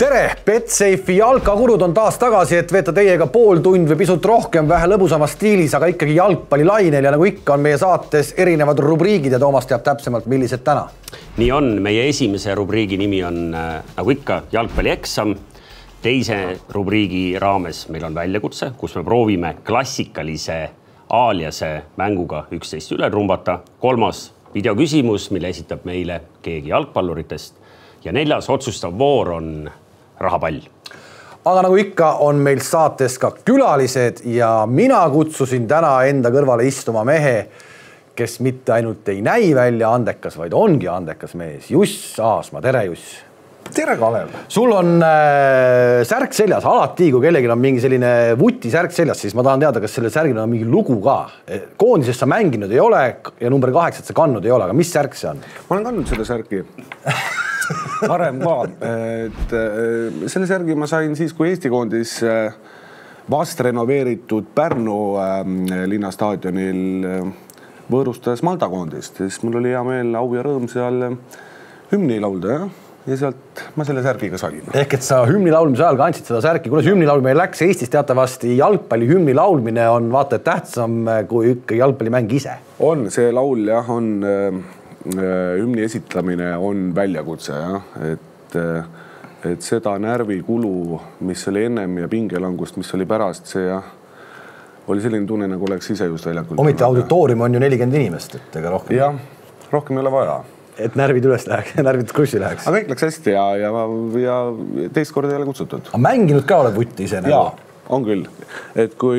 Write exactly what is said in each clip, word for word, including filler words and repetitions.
tere! Betsafe'i jalkakurud on taas tagasi, et veeta teiega pool tund või pisut rohkem vähe lõbusamas stiilis, aga ikkagi jalgpallilainel ja nagu ikka on meie saates erinevad rubriigid ja Toomas teab täpsemalt, millised täna. Nii on, meie esimese rubriigi nimi on nagu ikka jalgpallieksam. Teise rubriigi raames meil on väljakutse, kus me proovime klassikalise aaliase mänguga üksteist üle trumbata. Kolmas videoküsimus, mille esitab meile keegi jalgpalluritest. Ja neljas otsustav voor on rahapall. Aga nagu ikka on meil saates ka külalised ja mina kutsusin täna enda kõrvale istuma mehe, kes mitte ainult ei näi välja andekas, vaid ongi andekas mees. Juss Aasma, tere Juss! Tere Kalev! Sul on äh, särk seljas, alati kui kellelgi on mingi selline vuti särk seljas, siis ma tahan teada, kas selle särgil on mingi lugu ka. Koondisest sa mänginud ei ole ja number kaheksat sa kannud ei ole, aga mis särk see on? Ma olen kandnud seda särki. Varem ka. Et, selle särgi ma sain siis, kui Eesti koondis vast renoveeritud Pärnu linnastaadionil võõrustas Malta koondist. Siis mul oli hea meel au ja rõõm seal hümni laulda, jah? Ja sealt ma selle särgiga sain. Ehk et sa hümni laulmise ajal ka andsid seda särki. Kuidas hümni laulmine läks Eestis teatavasti jalgpalli hümni laulmine on vaata tähtsam kui ikka jalgpallimäng ise? On, see laul jah, on hümni esitlemine on väljakutse, jah. Et, et seda närvikulu, mis oli ennem ja pingelangust, mis oli pärast, see jah, oli selline tunne, nagu oleks ise just väljakul. Ometi auditoorium on ju nelikümmend inimest, et ega rohkem. Jah, rohkem ei ole vaja. Et närvid üles läheks, närvid krussi läheks. Aga kõik läks hästi ja, ja, ja teist korda ei ole kutsutud. Aga mänginud ka oled vutti ise? Jaa, on küll. Et kui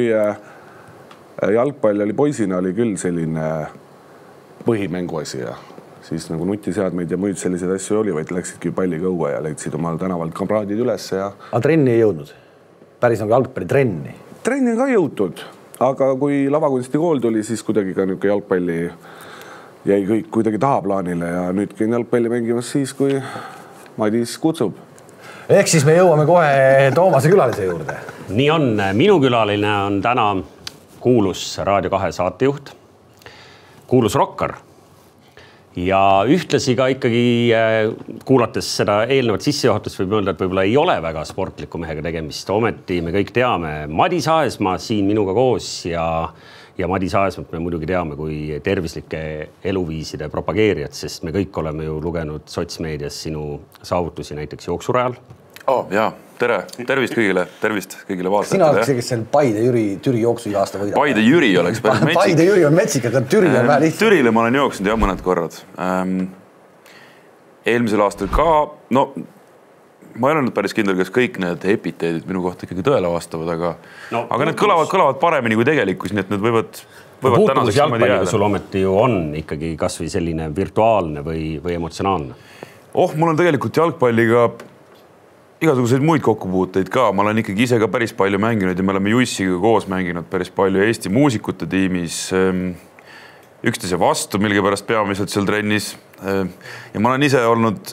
jalgpall oli poisina, oli küll selline põhimänguasi ja siis nagu nutiseadmeid ja muid selliseid asju oli, vaid läksidki palliga õue ja leidsid omal tänavalt kamraadid üles. Ja... Aga trenni ei jõudnud? Päris nagu jalgpalli trenni? Trenni on ka jõutud, aga kui lavakunsti kool tuli, siis kuidagi ka niuke jalgpalli jäi kõik kuidagi tahaplaanile ja nüüd käin jalgpalli mängimas siis, kui Madis kutsub. Ehk siis me jõuame kohe Toomase külalise juurde. Nii on, minu külaline on täna kuulus Raadio kahe saatejuht, kuulus rokkar ja ühtlasi ka ikkagi kuulates seda eelnevat sissejuhatust võib öelda, et võib-olla ei ole väga sportliku mehega tegemist. Ometi me kõik teame Madis Aesmaa siin minuga koos ja Ja Madis Aesmat me muidugi teame kui tervislike eluviiside propageerijad, sest me kõik oleme ju lugenud sotsmeedias sinu saavutusi näiteks jooksurajal. Oh, jaa, tere, tervist kõigile, tervist kõigile vaatajatele. Sina oleks see, kes seal Paide Jüri, Türi jooksu iga aasta võidab. Paide Jüri oleks päris metsik. Paide Jüri on metsik, aga Türi on vähe lihtsalt. Türile ma olen jooksnud jah mõned korrad. Ähm, eelmisel aastal ka, no ma ei olnud päris kindel, kas kõik need epiteedid minu kohta ikkagi tõele vastavad, aga, no, aga need kõlavad, kõlavad paremini kui tegelikkus, nii et need võivad, võivad tänaseks jalgpalliga sul ometi ju on ikkagi kas või selline virtuaalne või, või emotsionaalne? Oh, mul on tegelikult jalgpalliga igasuguseid muid kokkupuuteid ka. Ma olen ikkagi ise ka päris palju mänginud ja me oleme Jussiga koos mänginud päris palju Eesti muusikute tiimis üksteise vastu, millega pärast peamiselt seal trennis. Ja ma olen ise olnud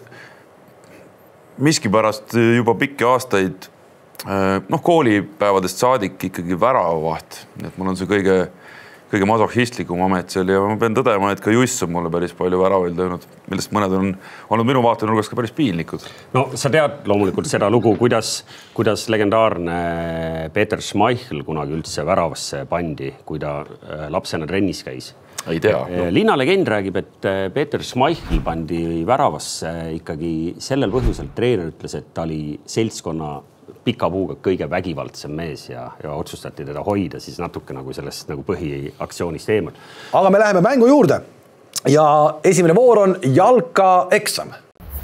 miski pärast juba pikki aastaid, noh, koolipäevadest saadik ikkagi väravavaht. Et mul on see kõige, kõige masohhistlikum amet seal ja ma pean tõdema, et ka Juss on mulle päris palju väravaid löönud, millest mõned on olnud minu vaatenurgas ka päris piinlikud. No sa tead loomulikult seda lugu, kuidas, kuidas legendaarne Peeter Schmeichel kunagi üldse väravasse pandi, kui ta lapsena trennis käis. Ei tea. No. Linnalegend räägib, et Peeter Schmeichel pandi väravasse ikkagi sellel põhjusel, treener ütles, et ta oli seltskonna pika puuga kõige vägivaldsem mees ja, ja otsustati teda hoida siis natuke nagu sellest nagu põhiaktsioonist eemal. Aga me läheme mängu juurde ja esimene voor on jalkaeksam.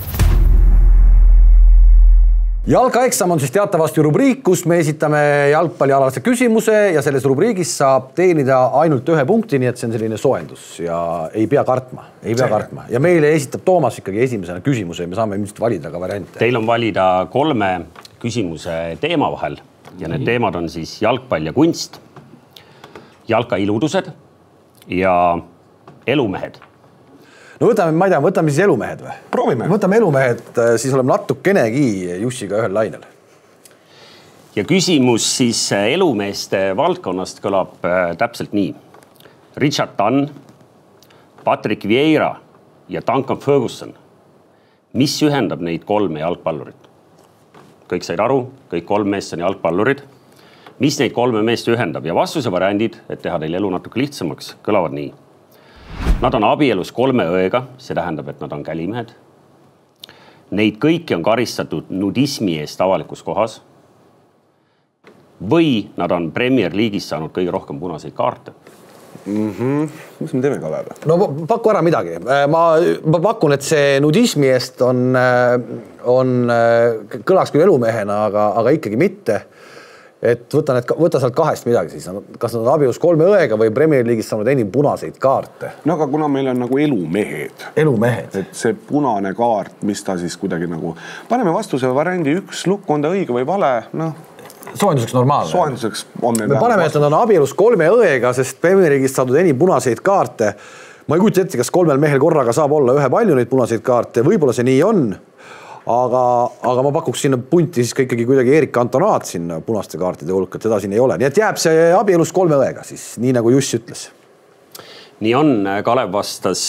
Jalkaeksam on siis teatavasti rubriik, kus me esitame jalgpallialase küsimuse ja selles rubriigis saab teenida ainult ühe punkti, nii et see on selline soendus ja ei pea kartma. Ei pea kartma. Ja meile esitab Toomas ikkagi esimesena küsimuse ja me saame ilmselt valida ka variante. Teil on valida kolme küsimuse teema vahel ja need teemad on siis jalgpall ja kunst, jalkailudused ja elumehed. No võtame, ma ei tea, võtame siis elumehed või? Proovime. Võtame elumehed, siis oleme natukenegi Jussiga ühel lainel. Ja küsimus siis elumeeste valdkonnast kõlab täpselt nii. Richard Dunn, Patrick Vieira ja Duncan Ferguson. Mis ühendab neid kolme jalgpallurit? kõik said aru, kõik kolm meest on jalgpallurid. Mis neid kolme meest ühendab ja vastuse variandid, et teha teil elu natuke lihtsamaks, kõlavad nii. Nad on abielus kolme õega, see tähendab, et nad on kälimehed. Neid kõiki on karistatud nudismi eest avalikus kohas. Või nad on Premier League'is saanud kõige rohkem punaseid kaarte. Mm-hmm. Mis me teeme Kalev? No paku ära midagi. Ma, ma pakun, et see nudismi eest on, on kõlaks küll elumehena, aga, aga ikkagi mitte. Et võta, need, võta sealt kahest midagi siis. Kas nad on abielus kolme õega või Premier League'is saanud enim punaseid kaarte? No aga kuna meil on nagu elumehed. Elumehed. Et see punane kaart, mis ta siis kuidagi nagu... Paneme vastuse variandi üks lukk, on ta õige või vale? No. Soojenduseks normaalne. Soojenduseks on meil me paneme, et nad on abielus kolme õega, sest Premier League'is saadud enim punaseid kaarte. Ma ei kujuta ette, kas kolmel mehel korraga saab olla ühe palju neid punaseid kaarte. Võib-olla see nii on. Aga, aga ma pakuks sinna punti siis ka ikkagi kuidagi Erik Antonaat sinna punaste kaartide hulka, et seda siin ei ole. Nii et jääb see abielus kolme õega siis, nii nagu Juss ütles. Nii on, Kalev vastas,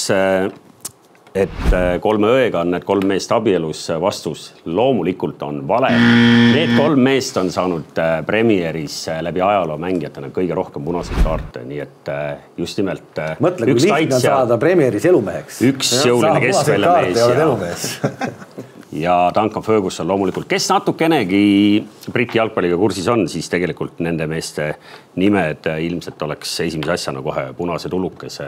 et kolme õega on need kolm meest abielus. Vastus loomulikult on vale. Need kolm meest on saanud Premieris läbi ajaloo mängijatena kõige rohkem punaseid kaarte, nii et just nimelt mõtle, kui lihtne on saada Premieris elumeheks. Üks jõuline keskvälja mees ja Duncan Ferguson loomulikult, kes natukenegi Briti jalgpalliga kursis on, siis tegelikult nende meeste nimed ilmselt oleks esimese asjana kohe punase tulukese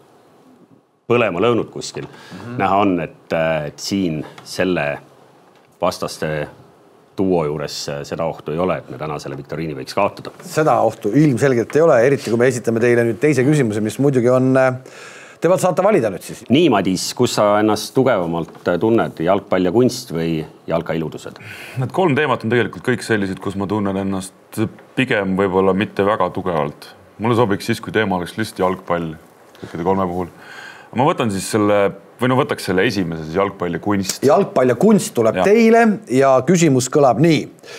põlema lõõnud kuskil. Mm-hmm. Näha on, et, et siin selle vastaste duo juures seda ohtu ei ole, et me täna selle viktoriini võiks kaotada. Seda ohtu ilmselgelt ei ole, eriti kui me esitame teile nüüd teise küsimuse, mis muidugi on... Te pead saata valida nüüd siis. Nii, Madis, kus sa ennast tugevamalt tunned, jalgpall ja kunst või jalkailudused? Need kolm teemat on tegelikult kõik sellised, kus ma tunnen ennast pigem võib-olla mitte väga tugevalt. Mulle sobiks siis, kui teema oleks lihtsalt jalgpall kõikide kolme puhul. Ma võtan siis selle, või no võtaks selle esimese, siis jalgpall ja kunst. Jalgpall ja kunst tuleb ja. Teile ja küsimus kõlab nii.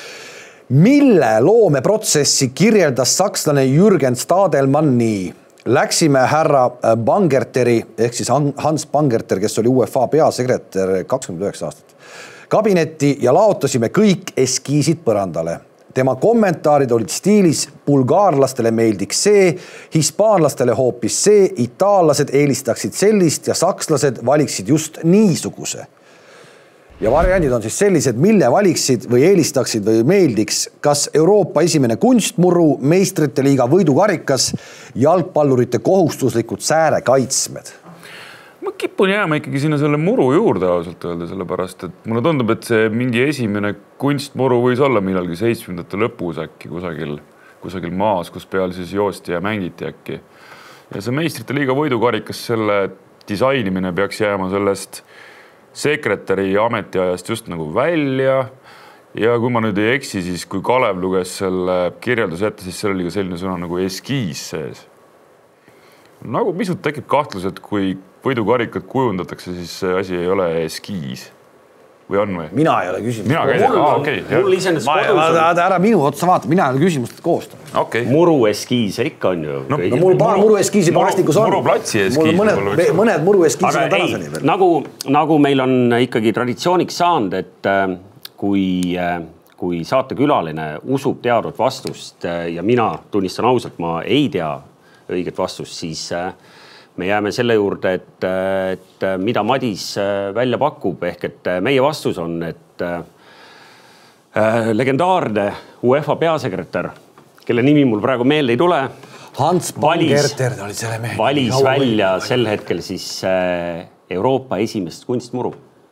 Mille loomeprotsessi kirjeldas sakslane Jürgen Stadelmann nii? Läksime härra Bangerteri, ehk siis Hans Bangerter, kes oli U E F A peasekretär kakskümmend üheksa aastat, kabinetti ja laotasime kõik eskiisid põrandale. Tema kommentaarid olid stiilis bulgaarlastele meeldiks see, hispaanlastele hoopis see, itaallased eelistaksid sellist ja sakslased valiksid just niisuguse. Ja variandid on siis sellised, mille valiksid või eelistaksid või meeldiks, kas Euroopa esimene kunstmuru, meistrite liiga võidukarikas, jalgpallurite kohustuslikud säärekaitsmed. Ma kipun jääma ikkagi sinna selle muru juurde ausalt öelda, sellepärast, et mulle tundub, et see mingi esimene kunstmuru võis olla millalgi seitsmendate lõpus äkki kusagil, kusagil maas, kus peal siis joosti ja mängiti äkki. Ja see meistrite liiga võidukarikas, selle disainimine peaks jääma sellest sekretäri ametiajast just nagu välja ja kui ma nüüd ei eksi, siis kui Kalev luges selle kirjelduse ette, siis seal oli ka selline sõna nagu eskiis sees. Nagu pisut tekib kahtlus, et kui võidukarikat kujundatakse, siis see asi ei ole eskiis. Või on või? Mina ei ole küsimus. Mina käisin. Mul, ah, okay, mul iseenesest kodus on. Ära minu otsa vaata, mina ei ole küsimust koostanud. Okay. Muru eskiise ikka on ju. No, no mul paar muru eskiisi plastikus on. Muru platsi eskiis. Mõned, mõned muru eskiisid on tänaseni veel. Nagu, nagu meil on ikkagi traditsiooniks saanud, et kui, kui saatekülaline usub teadvat vastust ja mina tunnistan ausalt, ma ei tea õiget vastust, siis me jääme selle juurde, et, et mida Madis välja pakub, ehk et meie vastus on, et äh, legendaarne U E F A peasekretär, kelle nimi mul praegu meelde ei tule, Hans Bangerter oli selle mehe. Valis välja sel hetkel siis äh, Euroopa esimest kunstmuru.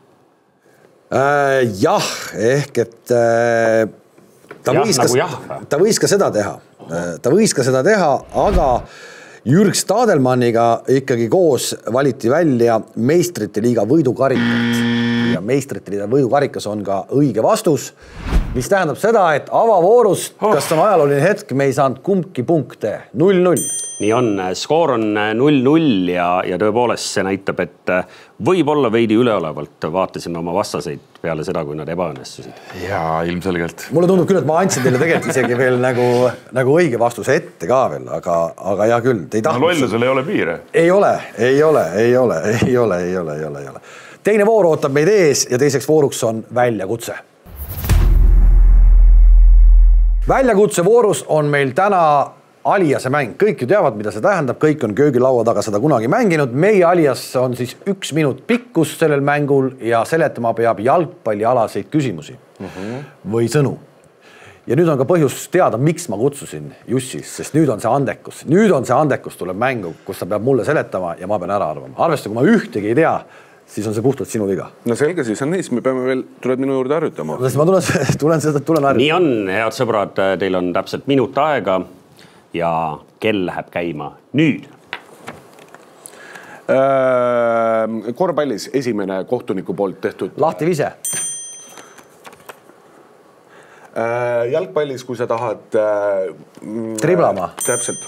Äh, jah, ehk et äh, ta, jah, võis ka, nagu jah. ta võis ka seda teha. Ta võis ka seda teha, aga Jürg Stadelmanniga ikkagi koos valiti välja meistrite liiga võidukarikat. Ja meistrite liiga võidukarikas on ka õige vastus, mis tähendab seda, et avavoorust, kas on ajalooline hetk, me ei saanud kumbki punkte. null null. Nii on, skoor on null null ja, ja tõepoolest see näitab, et võib-olla veidi üleolevalt vaatasime oma vastaseid peale seda, kui nad ebaõnnestusid. Jaa, ilmselgelt. Mulle tundub küll, et ma andsin teile tegelikult isegi veel nagu, nagu õige vastuse ette ka veel, aga, aga hea küll. No lollusel ei ole piire. Ei ole, ei ole, ei ole, ei ole, ei ole, ei ole, ei ole. Teine voor ootab meid ees ja teiseks vooruks on väljakutse. väljakutse voorus on meil täna Aliase mäng. Kõik ju teavad, mida see tähendab. Kõik on köögilaua taga seda kunagi mänginud. Meie Alias on siis üks minut pikkus sellel mängul ja seletama peab jalgpallialaseid küsimusi mm-hmm. või sõnu. Ja nüüd on ka põhjus teada, miks ma kutsusin Jussis, sest nüüd on see andekus. Nüüd on see andekus tuleb mängu, kus ta peab mulle seletama ja ma pean ära arvama. Arvesta, kui ma ühtegi ei tea, siis on see puhtalt sinu viga. No selge, siis on nii, siis me peame veel, tuled minu juurde harjutama. Sest ma tulen, tulen seda, tulen harjutama. Nii on, head sõbrad, teil on täpselt minut aega ja kell läheb käima nüüd. Korvpallis esimene kohtuniku poolt tehtud. Lahti vise. Jalgpallis, kui sa tahad... Triblama. Täpselt.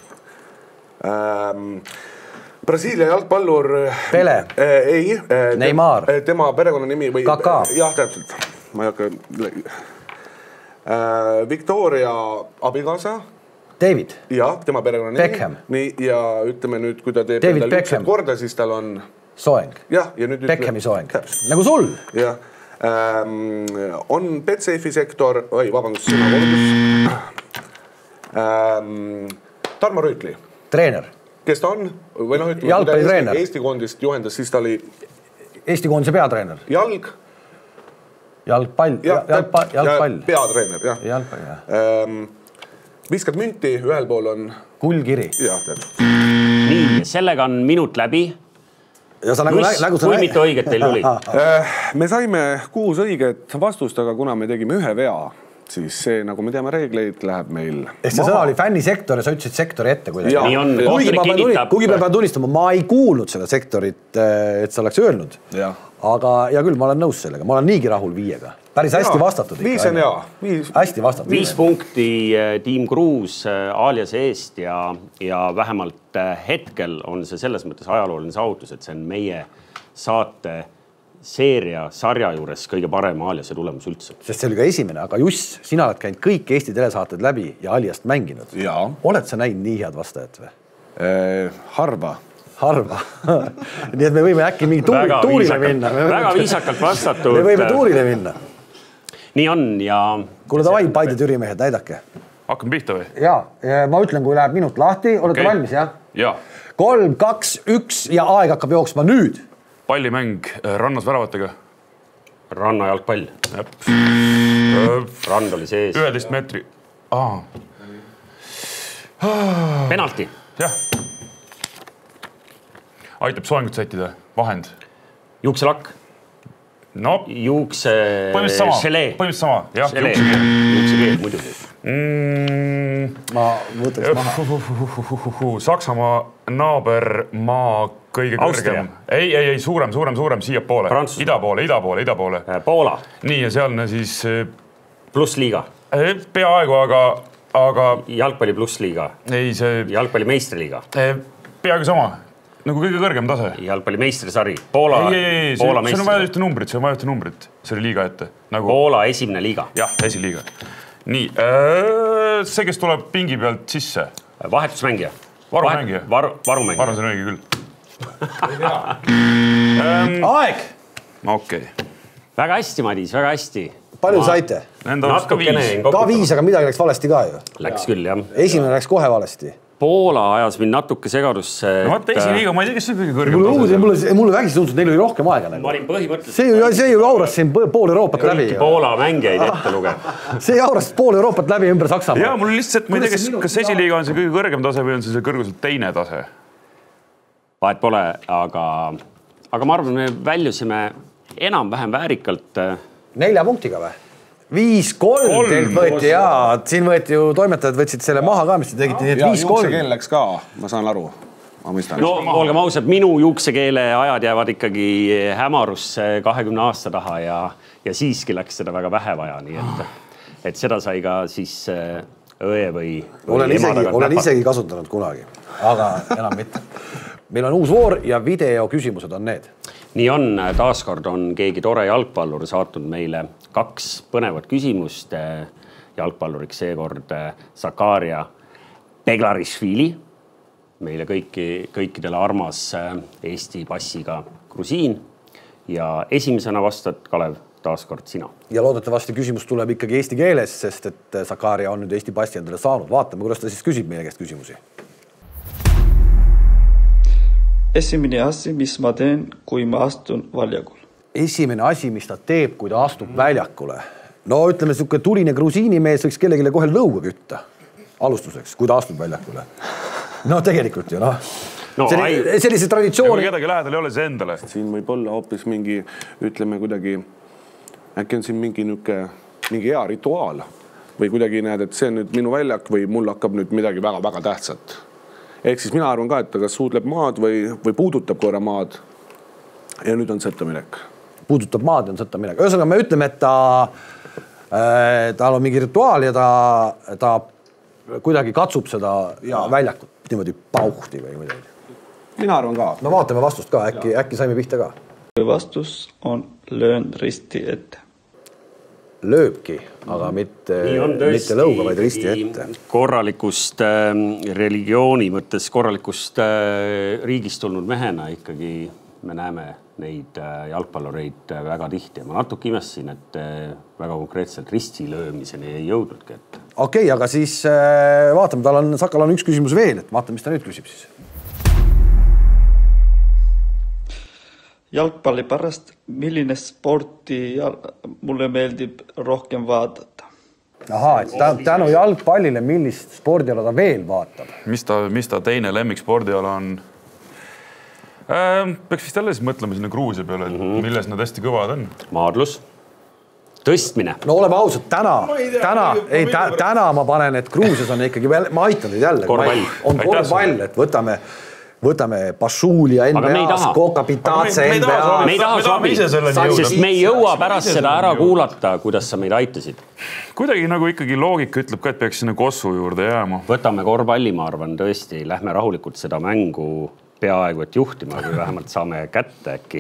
Brasiilia jalgpallur... Pele. Ei. Neymar. Tema perekonna nimi või... Kaka. Jah, täpselt. Ma ei hakka... Victoria abikaasa. David. Ja, tema perekonna nimi. Beckham. Nii, ja ütleme nüüd, kui ta teeb David Beckham. korda, siis tal on... Soeng. Jah, ja nüüd... Beckhami soeng. Nagu sul. Jah. Ähm, on Betsafe'i sektor... Oi, vabandust, sõna kordus. Ähm, Tarmo Rüütli. Treener. Kes ta on? Või noh, ütleme, jalgpallitreener. Eesti, Eesti koondist juhendas, siis ta oli... Eesti koondise peatreener. Jalg... Jalgpall. Ja, jalgpall. Jalgpall. Peatreener, jah. Jalgpall, jah. Ähm, viskad münti, ühel pool on... Kullkiri. Jah, tead. Nii, sellega on minut läbi. Ja sa nagu... Mis, nagu sa kui mitu õiget teil tuli? Me saime kuus õiget vastust, aga kuna me tegime ühe vea, siis see, nagu me teame reegleid, läheb meil Ehk see sõna oli fännisektor ja sa ütlesid sektori ette. Ja. Nii on, kuigi ma, kinnitab... kuigi ma pean tunnistama, ma ei kuulnud seda sektorit, et sa oleks öelnud. Ja. Aga ja küll, ma olen nõus sellega. Ma olen niigi rahul viiega. Päris hästi ja, vastatud. Viis on hea. Viis... Hästi vastatud. Viis punkti Tiim Kruus Aliase eest ja, ja vähemalt hetkel on see selles mõttes ajalooline saavutus, et see on meie saate seeria sarja juures kõige parem Aliase tulemus üldse. Sest see oli ka esimene, aga Juss, sina oled käinud kõik Eesti telesaated läbi ja Aliast mänginud. Ja. Oled sa näinud nii head vastajat või? Eh, harva. Harva. Nii et me võime äkki mingi tuuri, tuurile minna. Väga viisakalt vastatud. Me võime tuurile minna. Nii on ja... Kuule davai, Paide Türimehed, näidake. Hakkame pihta või? Jaa, ma ütlen, kui läheb minut lahti, olete okay. valmis, jah? Jaa. Kolm, kaks, üks ja aeg hakkab jooksma nüüd. Pallimäng rannas väravatega. Ranna jalgpall. Rand oli sees. üheteist meetri. Aa. Penalti. Jah. Aitab soengut sättida. Vahend. Juukselakk. No. Juukse... Põhimõtteliselt sama. Šelee. Põhimõtteliselt sama. Jah, juuksekeel. Juuksekeel, muidugi. Mm. Ma võtaks maha. Saksamaa naabermaa kõige Austria. kõrgem. Ei, ei, ei, suurem, suurem, suurem siia poole. Prantsusmaa. Ida poole, ida poole, ida poole. Poola. Nii, ja sealne siis... Plussliiga. Peaaegu, aga... aga... Jalgpalli plussliiga. Ei, see... Jalgpalli meistriliiga. Peaaegu sama. Nagu kõige kõrgem tase. Jalgpalli meistrisari. Poola, ei, ei, ei, Poola see, see on vaja ühte numbrit, see on vaja ühte numbrit. See oli liiga ette. Nagu... Poola esimene liiga. Jah, esiliiga. Nii, see, kes tuleb pingi pealt sisse. Vahetusmängija. Varumängija. Varu, varumängija. Varu, see on õige küll. Aeg! Okei. Väga hästi, Madis, väga hästi. Palju Ma... saite? Ka viis. Ka viis, aga midagi läks valesti ka ju. Läks küll, jah. Esimene läks kohe valesti. Poola ajas mind natuke segadusse. No vaata, esiliiga, ma ei tea, kes see kõige kõrgem mulle, tase. Mulle, mulle vägisi tundus, et neil oli rohkem aega. Ma olin põhimõtteliselt... See ju, see ju auras siin pool Euroopat läbi. Kõiki Poola mängijaid ette lugev. See auras pool Euroopat läbi ümber Saksamaa. Jaa, mul lihtsalt, ma ei tea, kas, kas esiliiga on see kõige kõrgem tase või on see see kõrguselt teine tase? Vahet pole, aga, aga ma arvan, me väljusime enam-vähem väärikalt. Nelja punktiga või? Viis, kolm teilt võeti, jaa. Siin võeti ju, toimetajad võtsid selle maha ka, mis te tegite, nii et viis, kolm. Juuksekeel läks ka, ma saan aru. Ma mõistan. No, olgem ausad, minu juuksekeele ajad jäävad ikkagi hämarusse kahekümne aasta taha ja, ja siiski läks seda väga vähe vaja, nii et, et seda sai ka siis õe või... Olen isegi, olen isegi kasutanud kunagi, aga enam mitte. Meil on uus voor ja video küsimused on need. Nii on, taaskord on keegi tore jalgpallur saatnud meile kaks põnevat küsimust. Jalgpalluriks seekord Zakaria Beglarishvili, meile kõiki, kõikidele armas Eesti passiga grusiin. Ja esimesena vastad, Kalev? taaskord sina. Ja loodetavasti küsimus tuleb ikkagi eesti keeles, sest et Sakarja on nüüd Eesti passi endale saanud. Vaatame, kuidas ta siis küsib meie käest küsimusi. Esimene asi, mis ma teen, kui ma astun väljakul. Esimene asi, mis ta teeb, kui ta astub väljakule. No ütleme, selline tuline grusiini mees võiks kellegile kohe lõuga kütta. Alustuseks, kui ta astub väljakule. No tegelikult ju, noh. No, Selli, sellise traditsiooni. Ja kedagi lähedal ei ole see endale. Siin võib olla hoopis mingi, ütleme kuidagi, äkki on siin mingi, nüke, mingi hea rituaal või kuidagi näed, et see on nüüd minu väljak või mul hakkab nüüd midagi väga-väga tähtsat. Ehk siis mina arvan ka, et ta kas suudleb maad või, või puudutab korra maad ja nüüd on sõtta minek. Puudutab maad ja on sõtta minek. Ühesõnaga me ütleme, et ta, äh, tal on mingi rituaal ja ta, ta kuidagi katsub seda ja. väljakut niimoodi pauhti või midagi. Mina arvan ka. No vaatame vastust ka, äkki, äkki saime pihta ka. Vastus on löön risti ette. Lööbki, aga mitte, mitte lõuga, vaid risti ette. Korralikust äh, religiooni mõttes, korralikust äh, riigist tulnud mehena ikkagi me näeme neid äh, jalgpalloreid äh, väga tihti. Ma natuke imestasin, et äh, väga konkreetselt risti löömiseni ei jõudnudki. Et... Okei, okay, aga siis äh, vaatame, tal on, Sakal on üks küsimus veel, et vaatame, mis ta nüüd küsib siis. Jalgpalli pärast, milline sporti mulle meeldib rohkem vaadata? Ahaa, et tänu jalgpallile, millist spordiala ta veel vaatab? Mis ta, mis ta teine lemmik spordiala on? Äh, peaks vist jälle siis mõtlema sinna Gruusia peale, et mm-hmm. milles nad hästi kõvad on? Maadlus, tõstmine. No oleme ausad, täna, täna, ei, tä, täna ma panen, et Gruusias on ikkagi, ma aitan teid jälle. Korvpall. On korvpall, et võtame... Võtame Pašuulia N B A-s, Kokapitaatse N B A. Me ei taha sobi, sest me ei jõua pärast seda ära kuulata, kuidas sa meid aitasid. Kuidagi nagu ikkagi loogika ütleb ka, et peaks sinna Kossu juurde jääma. Võtame korvpalli, ma arvan, tõesti. Lähme rahulikult seda mängu peaaegu et juhtima, kui vähemalt saame kätte äkki.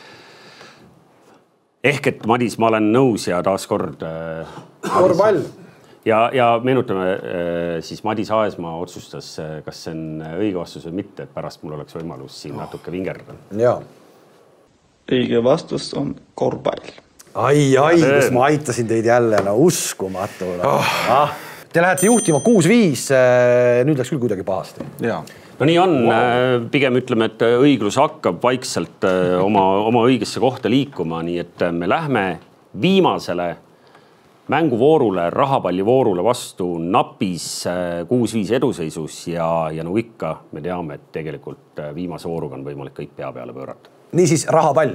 Ehk et Madis, ma olen nõus ja taas kord... Korvpall. Ja, ja meenutame siis Madis Aesmaa otsustas, kas see on õige vastus või mitte, et pärast mul oleks võimalus siin natuke vingerdada. Jaa. Õige vastus on korvpall. Ai, ai, kus ma aitasin teid jälle, no uskumatu. Oh. Ah. Te lähete juhtima kuus viis, nüüd läks küll kuidagi pahasti. Jaa. No nii on, wow. Pigem ütleme, et õiglus hakkab vaikselt oma, oma õigesse kohta liikuma, nii et me lähme viimasele mänguvoorule, rahapallivoorule vastu napis kuus viis eduseisus ja, ja nagu ikka me teame, et tegelikult viimase vooruga on võimalik kõik pea peale pöörata. Niisiis rahapall.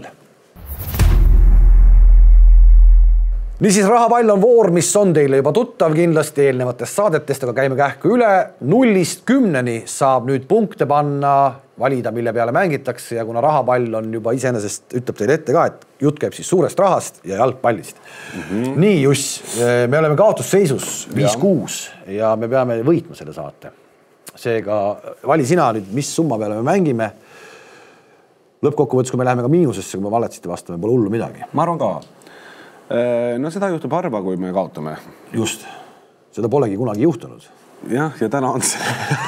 Niisiis rahapall on voor, mis on teile juba tuttav kindlasti eelnevatest saadetest, aga käime kähku üle. Nullist kümneni saab nüüd punkte panna, valida, mille peale mängitakse ja kuna rahapall on juba iseenesest, ütleb teile ette ka, et jutt käib siis suurest rahast ja jalgpallist. Mm-hmm. Nii, Juss, me oleme kaotusseisus viis kuus ja me peame võitma selle saate. Seega vali sina nüüd, mis summa peale me mängime. Lõppkokkuvõttes, kui me läheme ka miinusesse, kui me valetsite vastu, me pole hullu midagi. Ma arvan ka. No seda juhtub harva, kui me kaotame. Just. Seda polegi kunagi juhtunud. Jah, ja täna on see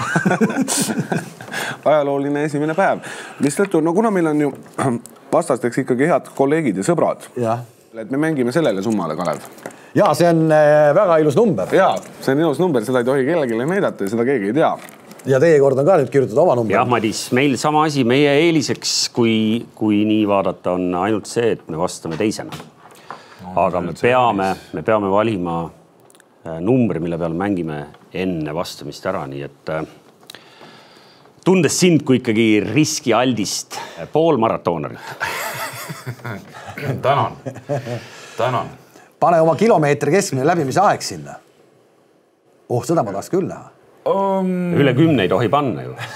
ajalooline esimene päev. Mistõttu, no kuna meil on ju vastasteks ikkagi head kolleegid ja sõbrad, ja. Et me mängime sellele summale, Kalev. Ja, see on väga ilus number. Ja, see on ilus number, seda ei tohi kellelegi näidata ja seda keegi ei tea. Ja teie kord on ka nüüd kirjutatud oma number. Jah, Madis, meil sama asi, meie eeliseks, kui, kui nii vaadata, on ainult see, et me vastame teisena. Aga me peame, me peame valima numbri, mille peale mängime enne vastamist ära, nii et tundes sind kui ikkagi riskialdist poolmaratoonerit. Tänan. Tänan. Pane oma kilomeetri keskmine läbimise aeg sinna. Oh, seda ma tahaks küll näha. Um... Üle kümne ei tohi panna ju.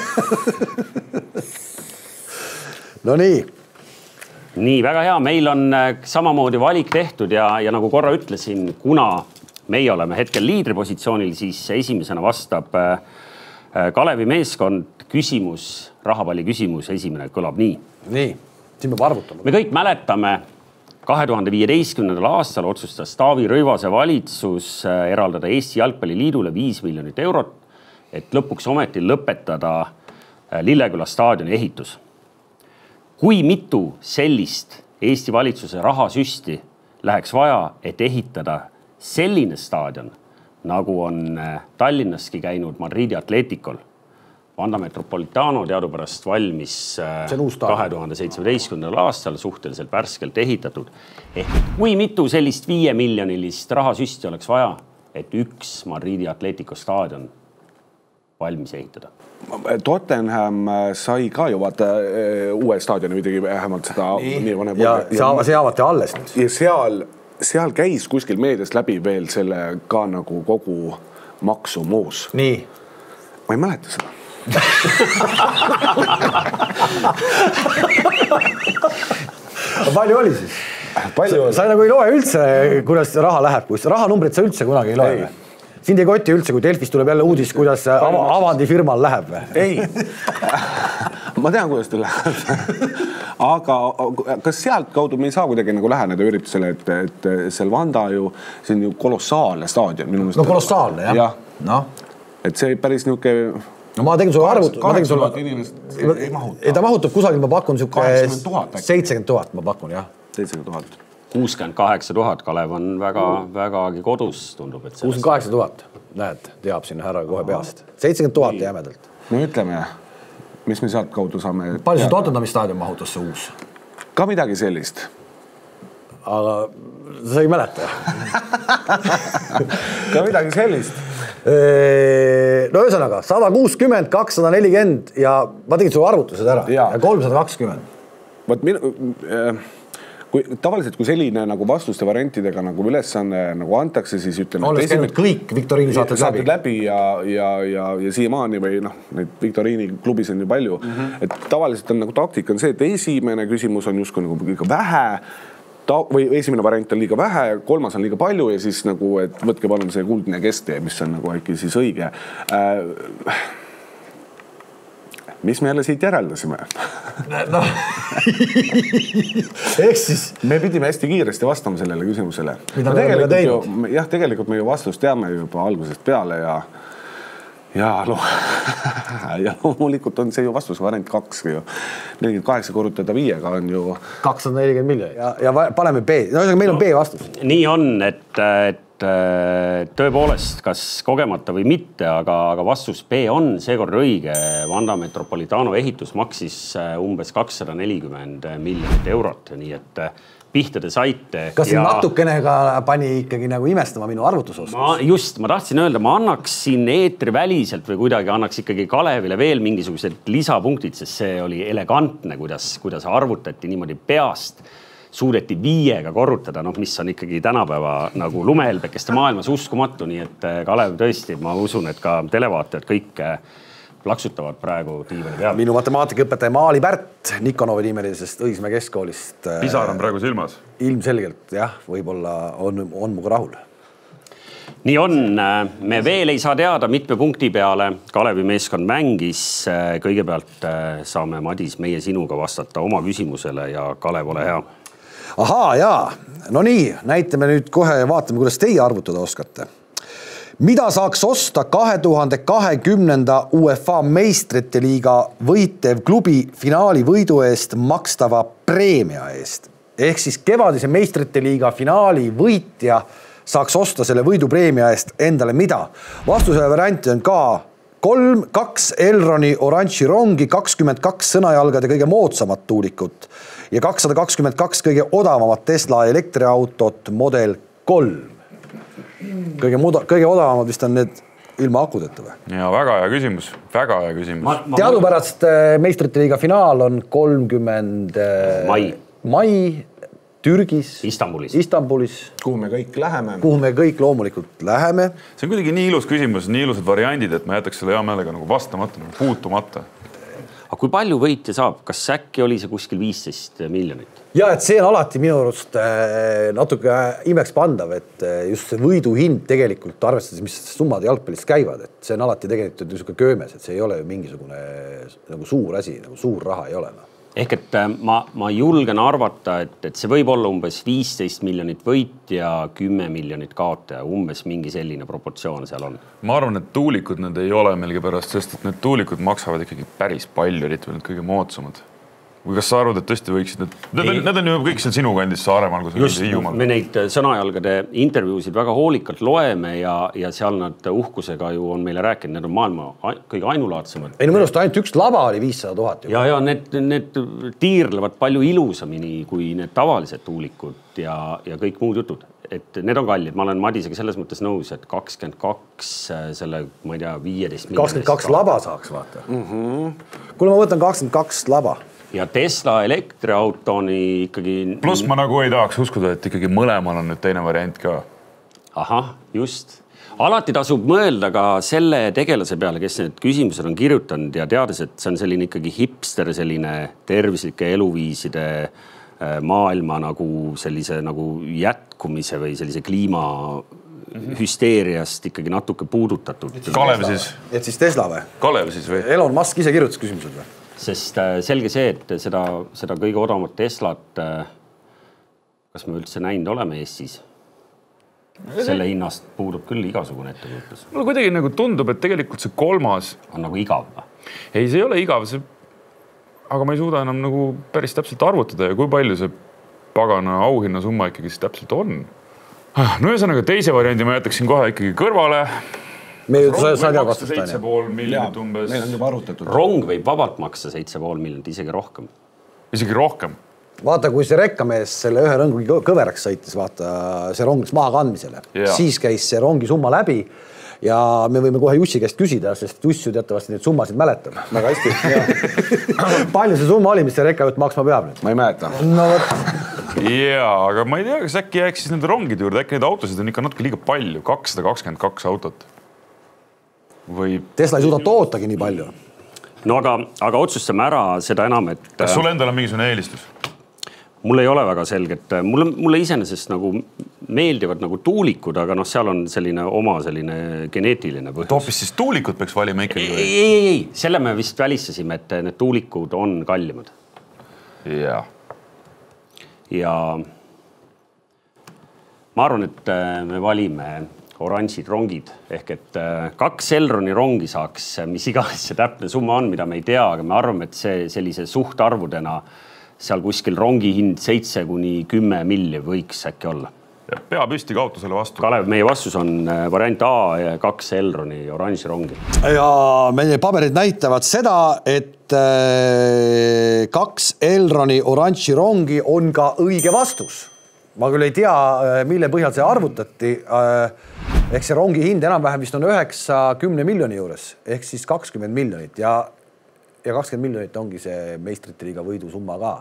No nii. Nii, väga hea. Meil on samamoodi valik tehtud ja, ja nagu korra ütlesin, kuna meie oleme hetkel liidripositsioonil, siis esimesena vastab Kalevi meeskond küsimus, rahapalli küsimus, esimene kõlab nii. Nii, siin peab arvutama. Me kõik mäletame, kahe tuhande viieteistkümnendal aastal otsustas Taavi Rõivase valitsus eraldada Eesti Jalgpalliliidule viis miljonit eurot, et lõpuks ometi lõpetada Lilleküla staadioni ehitus. Kui mitu sellist Eesti valitsuse rahasüsti läheks vaja, et ehitada selline staadion, nagu on Tallinnaski käinud Madridi Atleticol. Vanda Metropolitano teadupärast valmis kahe tuhande seitsmeteistkümnendal aastal suhteliselt värskelt ehitatud. Ehk kui mitu sellist viie miljonilist rahasüsti oleks vaja, et üks Madridi Atletico staadion valmis ehitada? Tottenham sai ka ju vaata uue staadioni või tegi vähemalt seda nii, nii ja, ja see avati alles nüüd. Ja seal, seal käis kuskil meediast läbi veel selle ka nagu kogu maksumus. Nii. Ma ei mäleta seda. Palju oli siis? Palju oli. Sa nagu ei loe üldse, kuidas raha läheb, kus rahanumbrit sa üldse kunagi ei loe. Ei. Sind ei kotti üldse, kui Delfis tuleb jälle uudis, kuidas av avandi firmal läheb. Ei, ma tean, kuidas ta läheb. Aga kas sealt kaudu me ei saa kuidagi nagu läheneda üritusele, et, et seal Vanda ju, see on ju kolossaalne staadion. No kolossaalne, jah. jah. No. Et see päris niuke... No ma tegin sulle arvut... kaheksakümmend inimest ei mahuta. Ei, ta mahutab kusagil, ma pakun seitsekümmend tuhat, ma pakun, jah. seitsekümmend tuhat. kuuskümmend kaheksa tuhat, Kalev on väga, vägagi kodus, tundub, et kuuskümmend kaheksa tuhat, näed, teab sinna härra kohe peast. seitsekümmend tuhat jämedalt. No ütleme, mis me sealt kaudu saame... Palju see Tottenhami staadion mahutas see uus? Ka midagi sellist. Aga sa ei mäleta. Ka midagi sellist. No ühesõnaga, sada kuuskümmend, kakssada nelikümmend ja ma tegin sulle arvutused ära. Ja, ja kolmsada kakskümmend. Võt, minu, kui, tavaliselt, kui selline nagu vastuste variantidega nagu ülesanne nagu antakse, siis ütlen... Olles käinud kõik Viktoriini saated läbi. läbi ja, ja, ja, ja siiamaani või noh, neid Viktoriini klubis on ju palju. Mm-hmm. Et tavaliselt on nagu taktika on see, et esimene küsimus on justkui nagu ikka vähe, Ta, või esimene variant on liiga vähe, kolmas on liiga palju ja siis nagu, et võtke palun see kuldne keste, mis on nagu äkki siis õige. Äh, mis me jälle siit järeldasime? No. Ehk siis... Me pidime hästi kiiresti vastama sellele küsimusele. Mida me oleme teinud? Ju, jah, tegelikult me ju vastust teame juba algusest peale ja ja, lo ja loomulikult on see ju vastus variant kaks. nelikümmend kaheksa korrutada viiega on ju... kakssada nelikümmend miljonit. Ja, ja paneme B. No, meil on B vastus. Nii on, et, et tõepoolest, kas kogemata või mitte, aga, aga vastus B on seekord õige. Vanda Metropolitano ehitus maksis umbes kakssada nelikümmend miljonit eurot, nii et pihta te saite. Kas ja... natukene ka pani ikkagi nagu imestama minu arvutusoskus? Ma just, ma tahtsin öelda, ma annaks siin eetri väliselt või kuidagi annaks ikkagi Kalevile veel mingisugused lisapunktid, sest see oli elegantne, kuidas, kuidas arvutati niimoodi peast. Suudeti viiega korrutada, noh, mis on ikkagi tänapäeva nagu lumehelbekeste maailmas uskumatu, nii et Kalev tõesti, ma usun, et ka televaatajad kõik plaksutavad praegu tiivali peal. Minu matemaatikaõpetaja Maali Pärt Nikonovi nimelisest Õismäe keskkoolist. Pisar on praegu silmas. Ilmselgelt, jah, võib-olla on, on muga rahul. Nii on, me veel ei saa teada mitme punkti peale. Kalevi meeskond mängis. Kõigepealt saame Madis meie sinuga vastata oma küsimusele ja Kalev, ole hea. Ahaa, jaa. No nii, näitame nüüd kohe ja vaatame, kuidas teie arvutada oskate. Mida saaks osta kahe tuhande kahekümnenda UEFA meistrite liiga võitev klubi finaali võidu eest makstava preemia eest? Ehk siis kevadise meistrite liiga finaali võitja saaks osta selle võidupreemia eest endale mida? Vastusele varianti on ka kolm, kaks Elroni oranži rongi, kakskümmend kaks sõnajalgade kõige moodsamat tuulikut ja kakssada kakskümmend kaks kõige odavamat Tesla elektriautot model kolm. Kõige, muda, kõige odavamad vist on need ilma akudeta või? Ja väga hea küsimus, väga hea küsimus. Ma, ma... Teadupärast meistrite liiga finaal on kolmkümmend mai, mai Türgis, Istanbulis. Istanbulis. Kuhu me kõik läheme? Kuhu me kõik loomulikult läheme. See on kuidagi nii ilus küsimus, nii ilusad variandid, et ma jätaks selle hea meelega nagu vastamata, nagu puutumata. Aga kui palju võitja saab? Kas äkki oli see kuskil viisteist miljonit? Ja, et see on alati minu arust natuke imeks pandav, et just see võidu hind tegelikult arvestades, mis summad jalgpallist käivad, et see on alati tegelikult niisugune köömes, et see ei ole ju mingisugune nagu suur asi, nagu suur raha ei ole. Ehk et ma, ma julgen arvata, et, et see võib olla umbes viisteist miljonit võit ja kümme miljonit kaotaja, umbes mingi selline proportsioon seal on. Ma arvan, et tuulikud need ei ole meilgi pärast, sest et need tuulikud maksavad ikkagi päris palju, eriti veel need kõige moodsamad. või kas sa arvad, et tõesti võiksid need, need on, need on ju kõik seal sinu kandis Saaremaal, kus just, me neid sõnajalgade intervjuusid väga hoolikalt loeme ja, ja seal nad uhkusega ju on meile rääkinud, need on maailma kõige ainulaadsemad. Ei no mõnust ainult üks laba oli viissada tuhat. Ja, ja need, need tiirlevad palju ilusamini kui need tavalised tuulikud ja, ja kõik muud jutud. Et need on kallid. Ma olen Madisega selles mõttes nõus, et kakskümmend kaks selle, ma ei tea, viieteist kakskümmend kaks laba saaks vaata. Mm-hmm. Kuule, ma võtan kakskümmend kaks laba. Ja Tesla elektriauto on ikkagi... Plus ma nagu ei tahaks uskuda, et ikkagi mõlemal on nüüd teine variant ka. Ahah, just. Alati tasub mõelda ka selle tegelase peale, kes need küsimused on kirjutanud ja teades, et see on selline ikkagi hipster, selline tervislike eluviiside maailma nagu sellise nagu jätkumise või sellise kliima hüsteeriast ikkagi natuke puudutatud. Kalev siis? Et siis Tesla või? Kalev siis või? Elon Musk ise kirjutas küsimused või? Sest selge see, et seda, seda kõige odavamat Teslat, kas me üldse näinud oleme Eestis? Selle hinnast puudub küll igasugune ettekujutus. Mulle kuidagi nagu tundub, et tegelikult see kolmas... On nagu igav või? Ei, see ei ole igav, see... aga ma ei suuda enam nagu päris täpselt arvutada ja kui palju see pagana auhinna summa ikkagi siis täpselt on. No ühesõnaga teise variandi ma jätaksin kohe ikkagi kõrvale. Me saad jah vastust seitse pool miljonit umbes. Meil on juba arvutatud. Rong võib vabalt maksta seitse pool miljonit, isegi rohkem. Isegi rohkem? Vaata, kui see rekkamees selle ühe rõngi kõveraks sõitis, vaata see rongis maha kandmisele. Ja. Siis käis see rongi summa läbi ja me võime kohe Jussi käest küsida, sest Juss ju teatavasti neid summasid mäletab. Väga hästi. Palju see summa oli, mis see rekkajuht maksma peab nüüd? Ma ei mäleta. No võt. Jaa, aga ma ei tea, kas äkki jääks siis nende rongide juurde, äkki neid autosid on ikka natuke liiga palju, kakssada kakskümmend kaks autot. Või... Tesla ei suuda tootagi nii palju. No aga, aga otsustame ära seda enam, et... Kas sul endal on mingisugune eelistus? Mul ei ole väga selget. Mulle, mulle iseenesest nagu meeldivad nagu tuulikud, aga noh, seal on selline oma selline geneetiline põhjus. Toopis siis tuulikud peaks valima ikkagi? Ei, ei, ei, ei. Selle me vist välistasime, et need tuulikud on kallimad. Jaa. Ja ma arvan, et me valime oranžid rongid, ehk et kaks Elroni rongi saaks, mis iganes see täpne summa on, mida me ei tea, aga me arvame, et see sellise suhtarvudena seal kuskil rongi hind seitse kuni kümme milli võiks äkki olla. Ja pea püsti kaotu selle vastu. Kalev, meie vastus on variant A ja kaks Elroni oranži rongi. Ja meie paberid näitavad seda, et kaks Elroni oranži rongi on ka õige vastus. Ma küll ei tea, mille põhjal see arvutati. Ehk see rongi hind enam-vähem vist on üheksakümne miljoni juures, ehk siis kakskümmend miljonit ja, ja kakskümmend miljonit ongi see meistrite liiga võidu summa ka.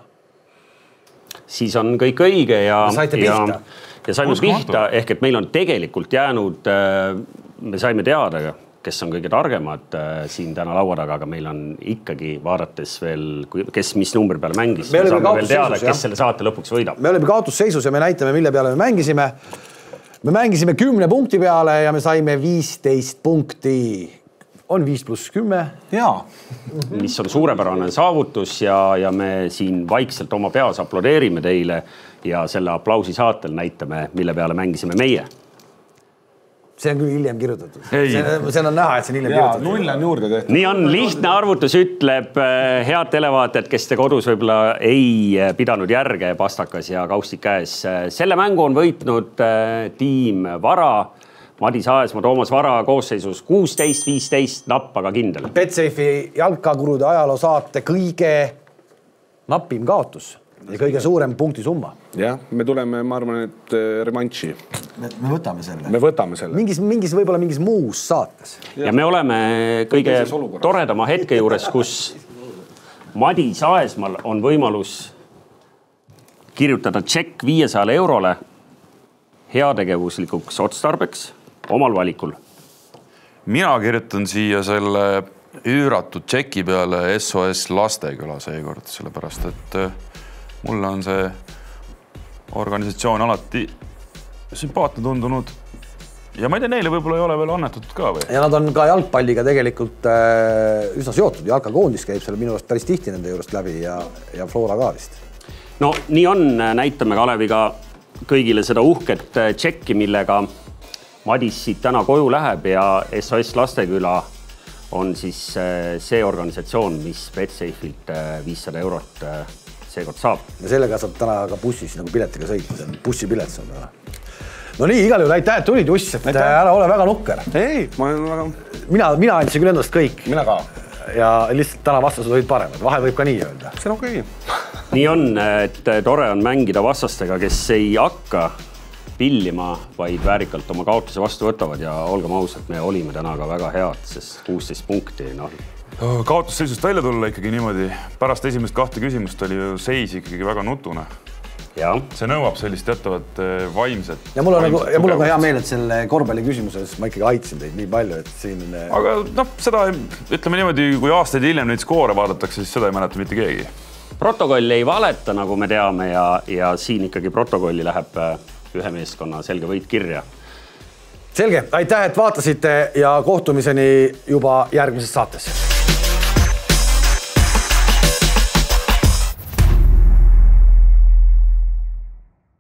Siis on kõik õige ja, ja, ja saime pihta, ehk et meil on tegelikult jäänud, me saime teada, kes on kõige targemad siin täna laua taga, aga meil on ikkagi vaadates veel, kes mis number peale mängis. Me, me saame veel teada, kes jah. Selle saate lõpuks võidab. Me olime kaotusseisus ja me näitame, mille peale me mängisime. Me mängisime kümne punkti peale ja me saime viisteist punkti. On viis pluss kümme. Jaa. Mis on suurepärane saavutus ja, ja me siin vaikselt oma peas aplodeerime teile ja selle aplausi saatel näitame, mille peale mängisime meie. See on küll hiljem kirjutatud. See, see on näha, et see on hiljem Jaa, kirjutatud. Null on juurde tehtud. Nii on, lihtne arvutus ütleb head televaatajad, kes te kodus võib-olla ei pidanud järge pastakas ja kaustik käes. Selle mängu on võitnud tiim Vara, Madis Aesmaa, Toomas Vara koosseisus kuusteist viisteist, napp, aga kindel. Betsafe'i jalkakurude ajaloo saate kõige napim kaotus ja kõige suurem punkti summa. Jah, me tuleme, ma arvan, et revanši. Me, me võtame selle. Me võtame selle. Mingis, mingis võib-olla mingis muus saates. Ja, ja me oleme kõige toredama hetke juures, kus Madis Aesmaal on võimalus kirjutada tšekk viiesaja eurole heategevuslikuks otstarbeks omal valikul. Mina kirjutan siia selle üüratud tšeki peale S O S Lasteküla seekord, sellepärast, et mulle on see organisatsioon alati sümpaatne tundunud ja ma ei tea, neile võib-olla ei ole veel annetatud ka või? Ja nad on ka jalgpalliga tegelikult äh, üsna seotud. Jalkakoondis käib seal minu arust päris tihti nende juurest läbi ja, ja Flora ka vist. No nii on, näitame Kaleviga kõigile seda uhket tšekki, millega Madis siit täna koju läheb ja S O S Lasteküla on siis see organisatsioon, mis Betsafe'ilt viissada eurot seekord saab. Ja sellega saab täna ka bussis nagu piletiga sõita, see on bussipilet saab täna. No nii, igal juhul aitäh, et tulid Juss, et aitäh. Ära ole väga nukker. Ei, ma olen väga... Mina, mina andsin küll endast kõik. Mina ka. Ja lihtsalt täna vastased olid paremad. Vahel võib ka nii öelda. See on okei. Nii on, et tore on mängida vastastega, kes ei hakka pillima, vaid väärikalt oma kaotuse vastu võtavad ja olgem ausalt, me olime täna ka väga head, sest kuusteist punkti. No. Kaotusseisust välja tulla ikkagi niimoodi. Pärast esimest kahte küsimust oli ju seis ikkagi väga nutune. Ja. See nõuab sellist teatavat vaimset. Ja mul on, nagu, ja mul on ka hea meel, et selle korvpalli küsimuses ma ikkagi aitsin teid nii palju, et siin... Aga noh, seda ütleme niimoodi, kui aastaid hiljem neid skoore vaadatakse, siis seda ei mäleta mitte keegi. Protokoll ei valeta, nagu me teame, ja, ja siin ikkagi protokolli läheb ühe meeskonna selge võit kirja. Selge, aitäh, et vaatasite ja kohtumiseni juba järgmises saates.